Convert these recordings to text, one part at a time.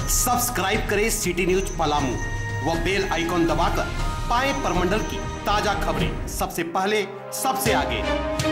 Subscribe करें city news Palamu व bell icon दबाकर पाएं परमंडल की ताजा खबरें सबसे पहले सबसे आगे।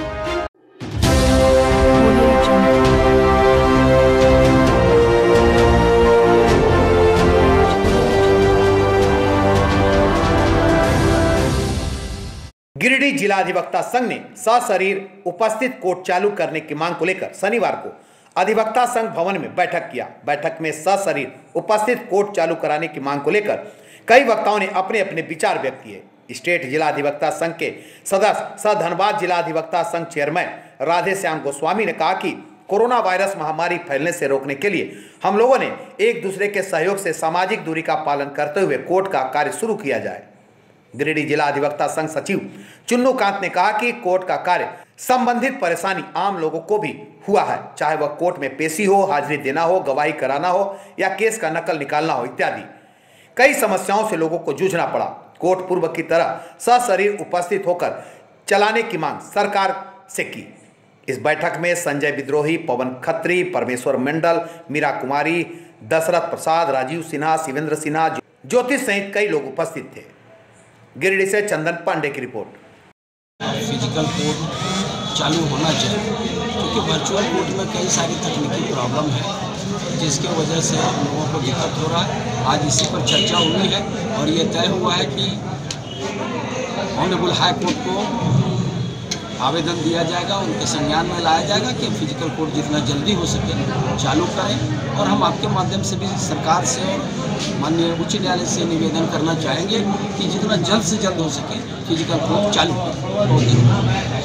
गिरिडीह जिला अधिवक्ता संघ ने सशरीर उपस्थित कोर्ट चालू करने की मांग को लेकर शनिवार को अधिवक्ता संघ भवन में बैठक किया। बैठक में सशरीर उपस्थित कोर्ट चालू कराने की मांग को लेकर कई वक्ताओं ने अपने अपने विचार व्यक्त किए। स्टेट जिला अधिवक्ता संघ के सदस्य सह धनबाद जिला अधिवक्ता संघ चेयरमैन राधे श्याम गोस्वामी ने कहा कि कोरोना वायरस महामारी फैलने से रोकने के लिए हम लोगों ने एक दूसरे के सहयोग से सामाजिक दूरी का पालन करते हुए कोर्ट का कार्य शुरू किया जाए। गिरिडीह जिला अधिवक्ता संघ सचिव चुन्नू कांत ने कहा कि कोर्ट का कार्य संबंधित परेशानी आम लोगों को भी हुआ है, चाहे वह कोर्ट में पेशी हो, हाजिरी देना हो, गवाही कराना हो या केस का नकल निकालना हो इत्यादि कई समस्याओं से लोगों को जूझना पड़ा। कोर्ट पूर्व की तरह सशरीर उपस्थित होकर चलाने की मांग सरकार से की। इस बैठक में संजय विद्रोही, पवन खत्री, परमेश्वर मंडल, मीरा कुमारी, दशरथ प्रसाद, राजीव सिन्हा, शिवेंद्र सिन्हा, ज्योतिष सहित कई लोग उपस्थित थे। गिरिडीह से चंदन पांडे की रिपोर्ट। फिजिकल कोर्ट चालू होना चाहिए क्योंकि वर्चुअल कोर्ट में कई सारी तकनीकी प्रॉब्लम है जिसके वजह से लोगों को दिक्कत हो रहा है। आज इसी पर चर्चा हुई है और ये तय हुआ है कि ऑनरेबल हाई कोर्ट को आवेदन दिया जाएगा, उनके संज्ञान में लाया जाएगा कि फिजिकल कोर्ट जितना जल्दी हो सके चालू करें। और हम आपके माध्यम से भी सरकार से और माननीय उच्च न्यायालय से निवेदन करना चाहेंगे कि जितना जल्द से जल्द हो सके फिजिकल कोर्ट चालू करें।